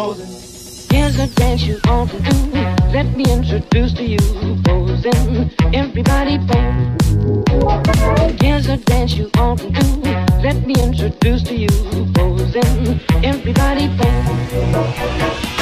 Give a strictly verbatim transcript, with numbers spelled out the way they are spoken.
Here's a dance you ought to do. Let me introduce to you posing. Everybody pose. Here's a dance you ought to do. Let me introduce to you posing. Everybody pose.